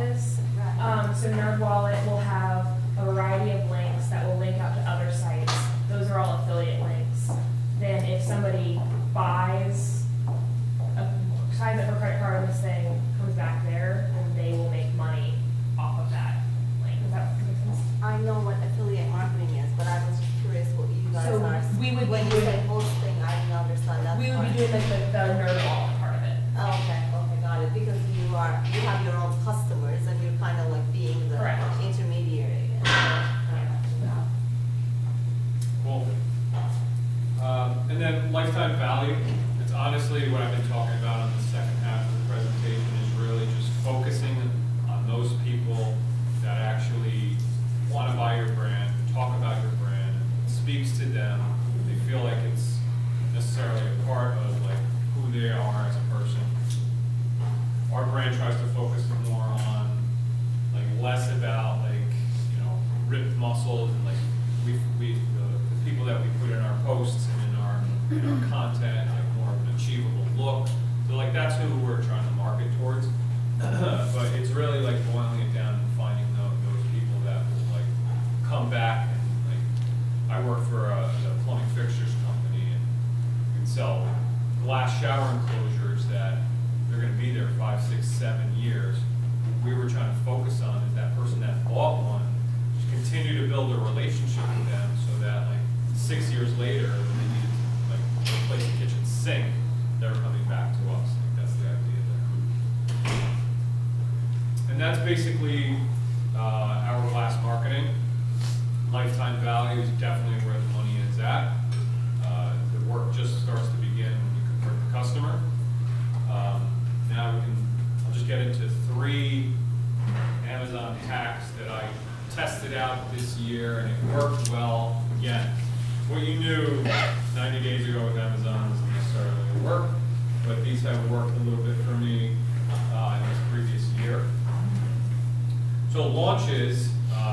trying to focus on is that person that bought one, just continue to build a relationship with them so that like 6 years later, when they need to like replace the kitchen sink, they're coming back to us. Like, that's the idea there. And that's basically hourglass marketing. Lifetime value is definitely where the money is at. The work just starts to begin when you convert the customer. Now I'll just get into 3 Amazon hacks that I tested out this year and it worked well. Again, what you knew 90 days ago with Amazon doesn't necessarily work, but these have worked a little bit for me in this previous year. So launches,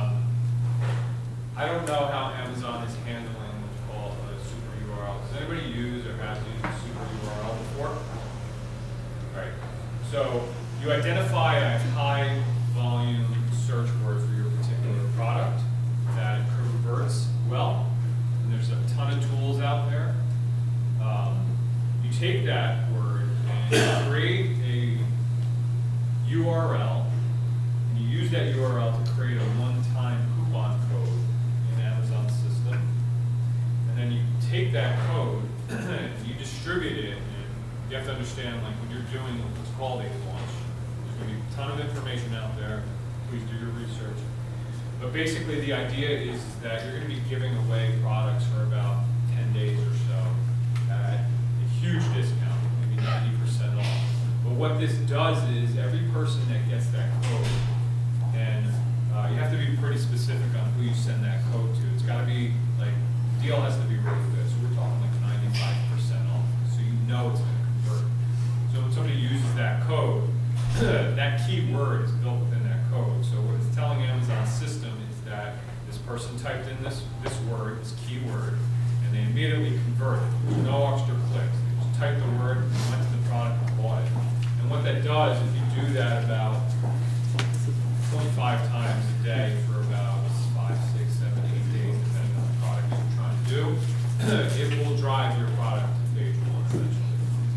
I don't know how Amazon is handling what's called a super URL. Does anybody use or has used a super URL before? Right. So you identify a high volume search word for your particular product that converts well, and there's a ton of tools out there. You take that word and create a URL, and you use that URL to create a one-time coupon code in Amazon's system, and then you take that code and you distribute it. You have to understand, like, when you're doing what's called a launch, there's going to be a ton of information out there. Please do your research. But basically, the idea is that you're going to be giving away products for about 10 days or so at a huge discount, maybe 90% off. But what this does is every person that gets that code, and you have to be pretty specific on who you send that code to. It's got to be, like, the deal has to be really good. So we're talking like 95% off. So you know it's going to convert. So when somebody uses that code, that keyword is built within that code. So what it's telling Amazon's system is that this person typed in this word, this keyword, and they immediately converted. There's no extra clicks. They just typed the word, went to the product, and bought it. And what that does, if you do that about 25 times a day for about 5, 6, 7, 8 days, depending on the product you're trying to do, it will drive your product to page 1 eventually.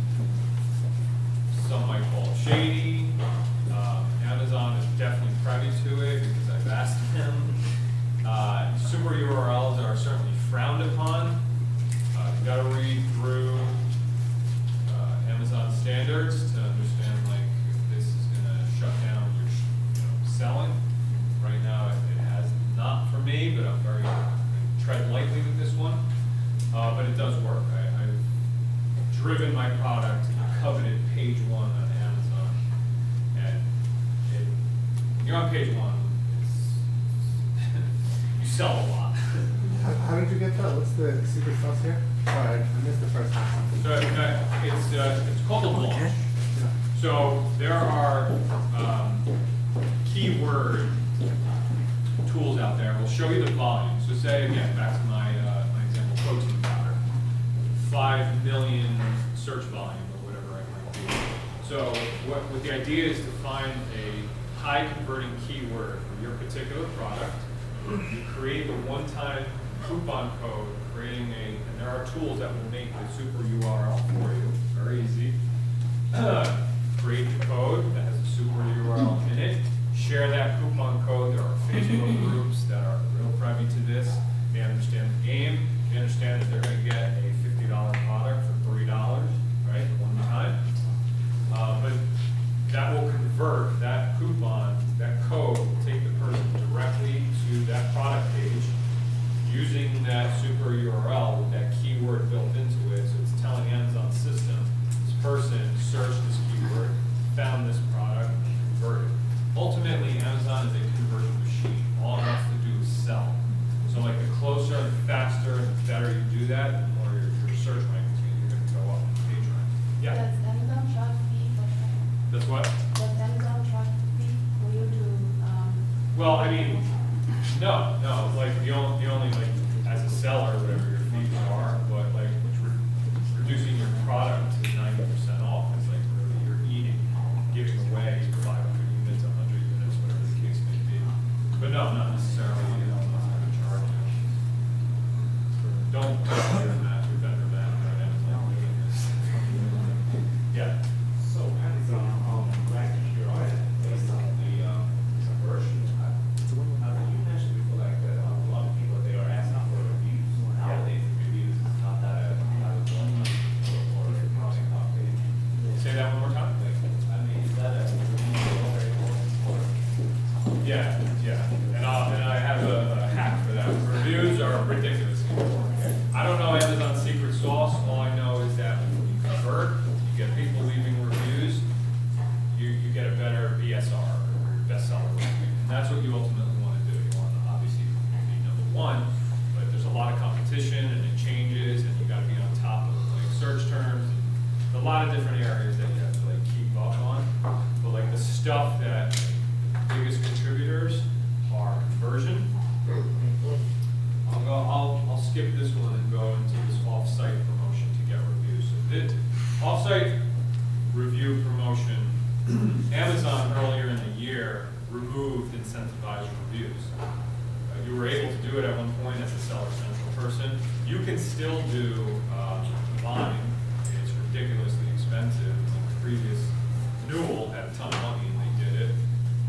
Some might call it shady. Amazon is definitely privy to it because I've asked them. Super URLs are certainly frowned upon. You've got to read through Amazon standards to understand, like, if this is going to shut down your selling. Right now, it has not for me, but I'm very tread lightly with this one. But it does work. I've driven my product to the coveted page 1 on Amazon, and you're on page 1. You sell a lot. How did you get that? What's the secret sauce here? Sorry, I missed the first half. So it's called a launch. Yeah. So there are keyword tools out there. We'll show you the volume. So say again, back to my example, protein powder, 5 million search volume or whatever it might be. So what the idea is to find a high converting keyword for your particular product. You create the one-time coupon code, and there are tools that will make the super URL for you, very easy. Create the code that has a super URL in it, share that coupon code. There are Facebook groups that are real privy to this. They understand the game. They understand that they're going to get a $50 product for $3, right, one time. But that will convert that coupon, that code will take the person directly to that product page using that super URL with that keyword built into it. So it's telling Amazon's system, this person searched this keyword, found this product, and converted. Ultimately, Amazon is a conversion machine. All it has to do is sell. So like the closer and faster and the better you do that, the more your search rankings are going to go up in page rank. Yeah? Does Amazon charge fee for that? That's what? Does Amazon charge fee for you to, Well, I mean, no, like the only like as a seller, whatever your fees are, but like reducing your product to 90% off is like really you're eating, giving away 500 units, 100 units, whatever the case may be. But no, not necessarily, not going to charge you. Don't do that, your vendor that, right? Amazon doing this. Yeah. So Amazon, last year, based on the Yeah, yeah, and I have a hack for that. Reviews are ridiculous. I don't know Amazon's secret sauce. All I know is that when you convert, you get people leaving reviews, you get a better BSR, or bestseller ranking. And that's what you ultimately want to do. You want to obviously be number one, but there's a lot of competition and it changes, and you got to be on top of like search terms. A lot of different areas that you have to like keep up on. But like the stuff that biggest contributors are conversion. I'll skip this one and go into this off-site promotion to get reviews. So this off-site review promotion, Amazon earlier in the year removed incentivized reviews. You were able to do it at one point as a Seller Central person. You can still do buying. It's ridiculously expensive. The previous Newell had a ton of money and they did it.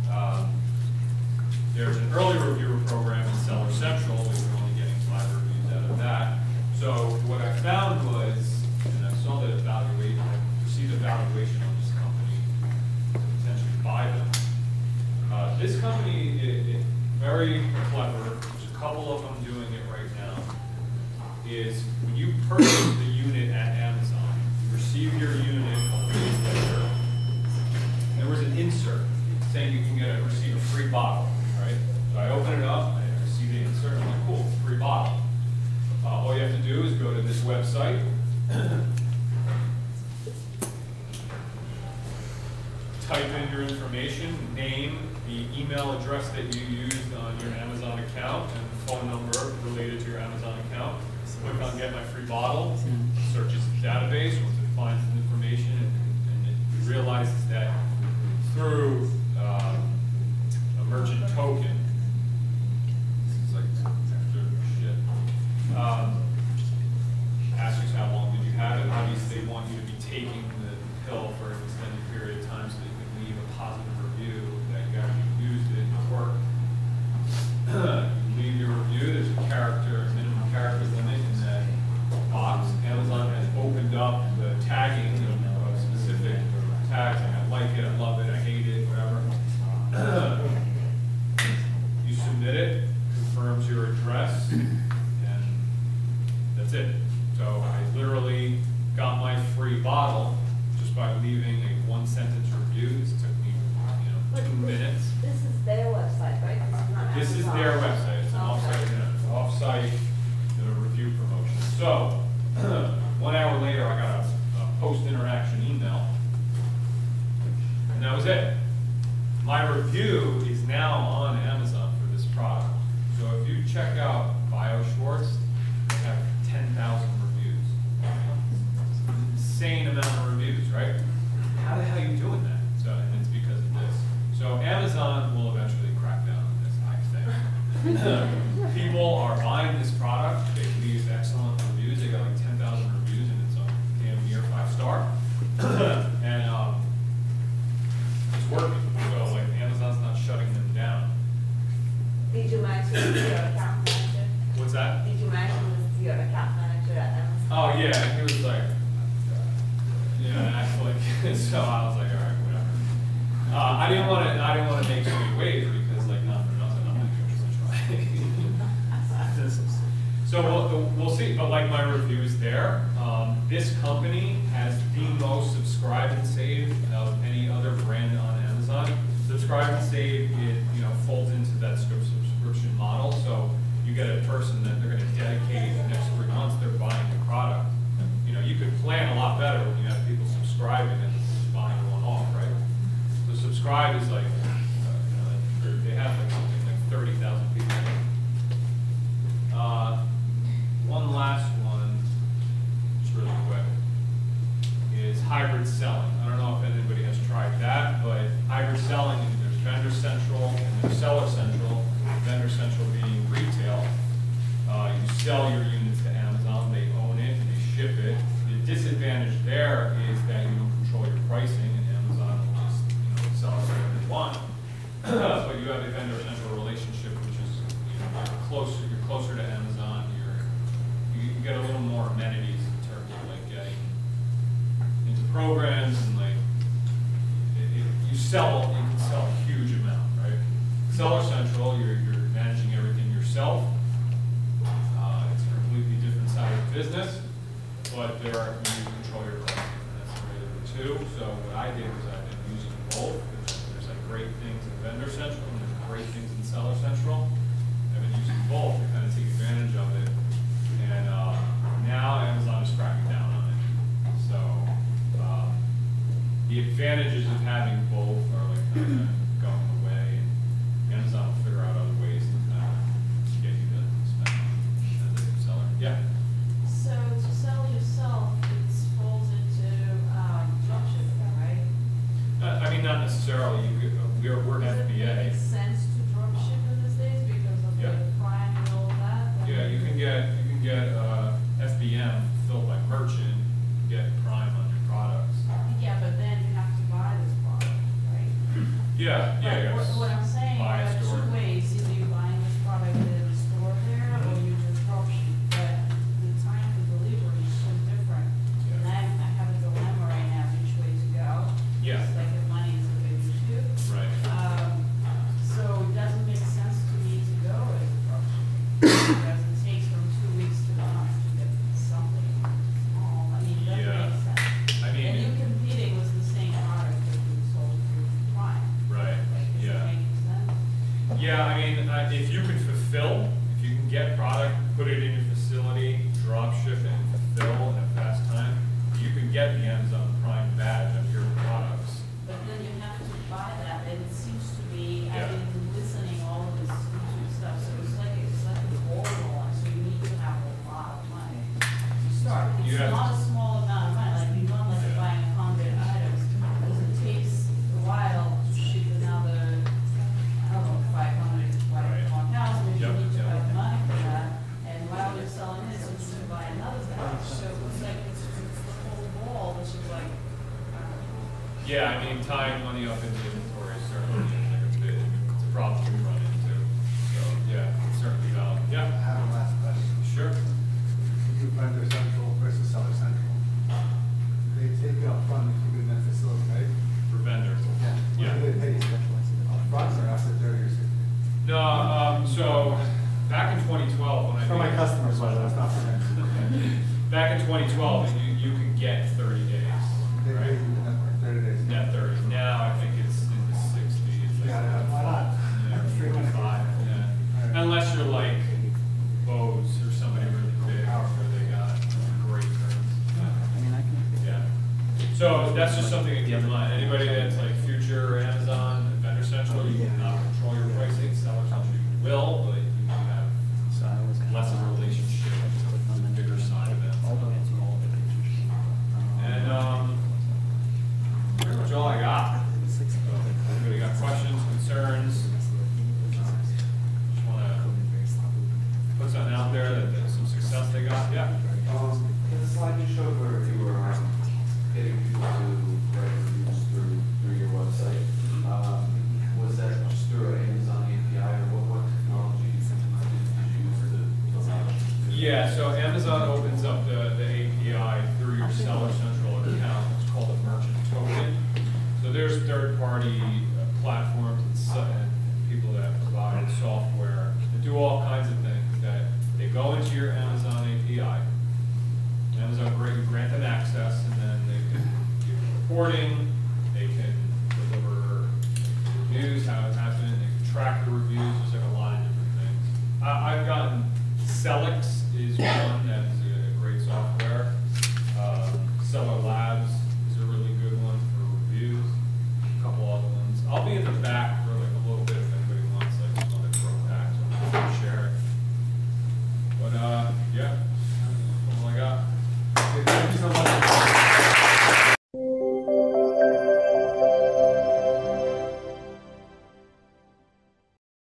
There's an early reviewer program in Seller Central. We were only getting 5 reviews out of that. So what I found was, and I saw that evaluation, I received evaluation on this company to potentially buy them. This company is very clever. There's a couple of them doing it right now. Is when you purchase the unit at Amazon, you receive your unit a couple days later. There was an insert saying you can receive a free bottle, right? So I open it up, I see the insert, I'm like, cool, free bottle. All you have to do is go to this website, type in your information, name, the email address that you used on your Amazon account, and the phone number related to your Amazon account. Click on Get My Free Bottle, searches the database. Once it finds the information and it realizes that through a merchant token, this is like extra shit, asks you how long did you have it. Obviously they want you to be taking the pill for an extended period of time so that you can leave a positive review that you actually used it and it worked. You leave your review, there's a minimum character limit in that box. Amazon has opened up the tagging of specific tags, like I like it, I love it, I hate it, whatever. You submit it, confirms your address, and that's it. So I literally got my free bottle just by leaving a 1-sentence review. This took me, 2 minutes. This is their website, right? This is their website. It's an off-site review promotion. So 1 hour later, I got a post-interaction email, and that was it. My review is now on Amazon for this product. So if you check out BioSchwartz, they have 10,000 reviews. Insane amount of reviews, right? How the hell are you doing that? So, and it's because of this. So Amazon will eventually crack down on this, I think. People are buying this product. They leave excellent reviews. They got like 10,000 reviews, and it's damn near 5-star. And it's working. So like Amazon's not shutting them down. Did you mention your account manager? What's that? Did you mention your account manager at Amazon? Oh yeah, he was like, actually. So I was like, all right, whatever. I didn't want to make sweet waves because like not for nothing, I'm gonna give it a try. So we'll see. But like my reviews there, this company has the most subscribe and save of any other brand on Amazon. Subscribe and save, it folds into that subscription model. So you get a person that they're going to dedicate the next 3 months. They're buying the product. You could plan a lot better when you have people subscribing and just buying one off, right? So subscribe is like, they have like something like 30,000 people. One last one, just really quick, is hybrid selling. I don't know if anybody has tried that, but hybrid selling, there's Vendor Central and there's Seller Central. Vendor Central being retail. You sell your units to Amazon, they own it, and they ship it. The disadvantage there is that you don't control your pricing, and Amazon will just sell it whatever they want. But you have a Vendor Central relationship, which is you're closer to Amazon. You get a little more amenities in terms of like getting into programs and like you can sell a huge amount, right? Seller Central, you're managing everything yourself. It's a completely different side of the business, but you control your cost. That's the way of the two. So what I did was I've been using both. There's like great things in Vendor Central and there's great things in Seller Central. I've been using both to kind of take advantage of it. And now Amazon is cracking down on it. So the advantages of having both are like kind of going away. And Amazon will figure out other ways to kind of get you to spend money as a seller. Yeah. So to sell yourself, it falls into dropshipping, right? I mean, not necessarily. We're Does it FBA. make sense to dropship in these days because of Yeah. the Prime and all that? Yeah, you can get FBM filled by merchant, get Prime on your products. Yeah, but then you have to buy this product, right? Yeah, yeah, But yes. what I'm saying, Buy, there are store. two ways, either you buying this product in the store there, or you just dropship, but the time to delivery is so different. And I have a dilemma right now, which way to go. Yeah. It's like if money is a big issue. Right. So it doesn't make sense to me to go as a dropship, because it takes from 2 weeks to a month to get something small, I mean, it doesn't Yeah. make sense. I mean, And you're competing with the same product that you sold through Prime. right, Like, is it yeah. making sense? Yeah, I mean, if you can fulfill, if you can get product, put it in your facility, drop ship it, and fulfill in a fast time, you can get the Amazon Prime badge of your products. But then you have to buy that, and it seems to be, Yeah. I've been listening all of this YouTube stuff, so it's like a wall rolling, so you need to have a lot of money to start. You It's have not to- a small amount of money, like you don't like Yeah. buying 100 items, because it takes a while to ship another, I don't know, 500, Right. 1,000, if you Yep, need to yep. have money for that, and while you're selling this, you need to buy another batch, so it's like, it's the whole wall, which is like, I don't know. Yeah, I mean, tying money up into inventory is certainly it's a problem we run into. So, yeah, it's certainly valid. I Yeah, have a last question. sure. You do Vendor Central versus Seller Central. They take it up front and keep it in that facility, right? For vendors. Yeah. What do they pay you? Up front or after 30 or 60? No, so back in 2012, when I For my made- customers, by the way, it's not for them. back in 2012, you can get 30 days, They pay right? you in that 30 days. Net 30. Now I think it's in the 60s. Yeah, why not? Yeah, 55, yeah. Unless you're like Bose or somebody really big where they got great terms. Yeah. So that's just something to keep in mind. Anybody that's like future Amazon, Vendor Central, you cannot control your pricing. Seller Central you will, but you have less of a relationship with the bigger side of it. And pretty much all I got. So, anybody got questions, concerns? Just wanna put something out there that there's some success they got, yeah. In the slide you showed where you were getting people to write reviews through your website, was that just through an Amazon API or what technology did you use to allow? Yeah, so Amazon opens up the API through your Seller Central account. It's called a merchant token. So there's third-party platforms and people that provide software that do all kinds of things that they go into your Amazon API. Amazon grant them access, and then they can do reporting, they can deliver reviews, how it's happening, they can track the reviews. There's like a lot of different things. I've gotten Celix is one